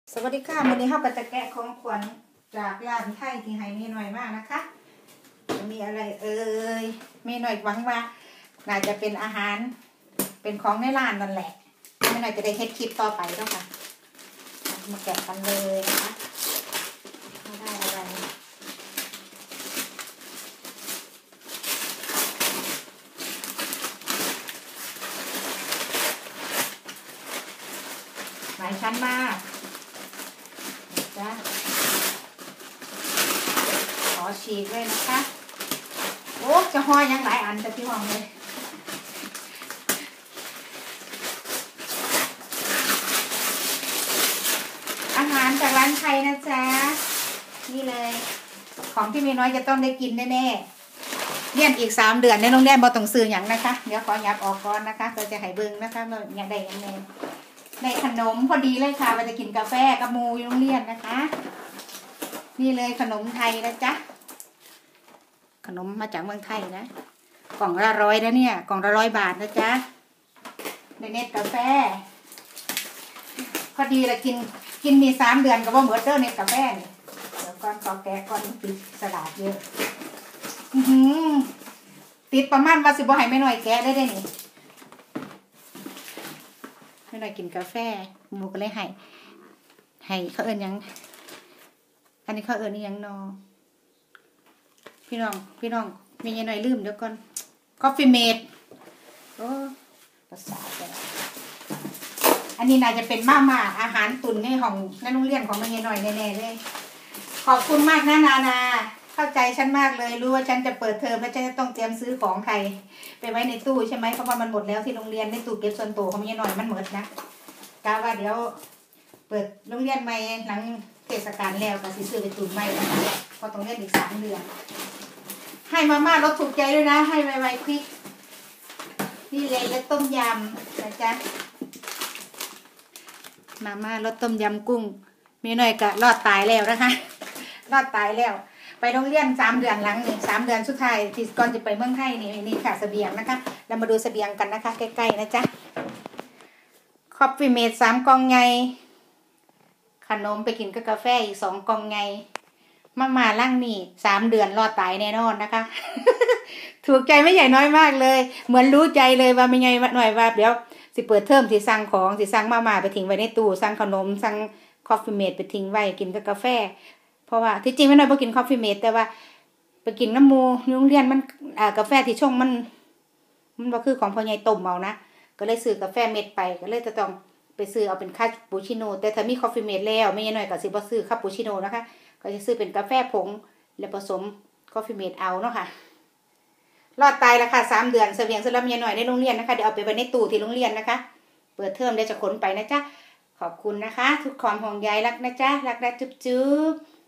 สวัสดีค่ะวันนี้เราก็จะแกะของขวัญจากร้านไทยที่ให้มีหน่อยมากนะคะจะมีอะไรมีหน่อยหวังว่าน่าจะเป็นอาหารเป็นของในร้านนั่นแหละไม่น่าจะได้เฮ็ดคลิปต่อไปแล้วค่ะมาแกะกันเลยนะคะได้อะไรหลายชั้นมากจ้ะขอฉีกเลยนะคะโอ้จะห่อยังหลายอันแต่พี่มองเลยอาหารจากร้านไทยนะจ๊ะนี่เลยของที่มีน้อยจะต้องได้กินแน่ๆเรียนอีก3 เดือนในโรงเรียนบ่ต้องซื้อหยังนะคะเดี๋ยวขอยับออกก่อนนะคะเราจะให้เบิ่งนะคะว่าอยากได้ยังไงในขนมพอดีเลยค่ะเราจะกินกาแฟกับมูอยู่โรงเรียนนะคะนี่เลยขนมไทยนะจ๊ะขนมมาจากเมืองไทยนะกล่องละ100นะเนี่ยกล่องละ100 บาทนะจ๊ะในเน็ตกาแฟพอดีละกินมี3 เดือนก็บ่เหมือนเด้อเน็ตกาแฟนี่เดี๋ยวก่อนขอแกะก่อนติดสลัดเยอะติดประมาณว่าสิบ่ให้แม่น้อยแกะได้นี่แม่น้อยกินกาแฟหมูก็เลยให้เขาเอิ้นยังอันนี้เขาเอิ้นยังนอพี่น้องมียังหน่อยลืมเดี๋ยวก่อน Coffee Mate โอ้ภาษาแต่อันนี้น่าจะเป็นมาอาหารตุนในห้องในโรงเรียนของแม่หน่อยแน่ๆเลยขอบคุณมากนะนาเข้าใจฉันมากเลยรู้ว่าฉันจะเปิดเทอมแล้วฉันจะต้องเตรียมซื้อของไทยไปไว้ในตู้ใช่ไหมเพราะว่ามันหมดแล้วที่โรงเรียนในตู้เก็บส่วนตัวของแม่หน่อยมันหมดนะกะว่าเดี๋ยวเปิดโรงเรียนใหม่หลังเทศกาลแล้วก็สิซื้อไปตุนใหม่นะคะเพราะต้องเรียนอีก3 เดือนให้มาม่ารสถูกใจด้วยนะให้ไวๆควิกนี่เลยรสต้มยำนะจ๊ะมาม่ารสต้มยำกุ้งมีหน่อยก็รอดตายแล้วนะคะรอดตายแล้วไปโรงเรียน3 เดือนหลังนี่3 เดือนสุดท้ายที่ก่อนจะไปเมืองไทยนี่ค่ะเสบียงนะคะเรามาดูเสบียงกันนะคะใกล้ๆนะจ๊ะCoffee Mate3 กล่องไงขนมไปกินกับกาแฟอีก2 กล่องไงมาล่างนี่3 เดือนรอดตายแน่นอนนะคะ ถูกใจไม่ใหญ่น้อยมากเลยเหมือนรู้ใจเลยว่าไม่ไงหน่อยว่าเดี๋ยวสิเปิดเทอมสิสั่งของสิสั่งมาไปทิ้งไว้ในตู้สั่งขนมสั่งCoffee Mateไปทิ้งไว้กินกับกาแฟเพราะว่าที่จริงไม่น้อยบ่กินCoffee Mateแต่ว่าไปกินน้ำหมู่โรงเรียนมันกาแฟที่ชงมันบ่คือของพ่อใหญ่ต้มเอานะก็เลยซื้อกาแฟเม็ดไปก็เลยจะต้องไปซื้อเอาเป็นคาปูชิโน่แต่ถ้ามีCoffee Mateแล้วไม่น้อยก็สิบ่ซื้อคาปูชิโน่นะคะก็จะซื้อเป็นกาแฟผงแล้วผสมCoffee Mateเอาเนาะค่ะรอดตายแล้วค่ะ3 เดือนเสบียงสำหรับเมียหน่อยในโรงเรียนนะคะเดี๋ยวเอาไปไว้ในตู้ที่โรงเรียนนะคะเปิดเทอมเดี๋ยวจะขนไปนะจ๊ะขอบคุณนะคะทุกความห่วงใยรักนะจ๊ะรักนะจุ๊บ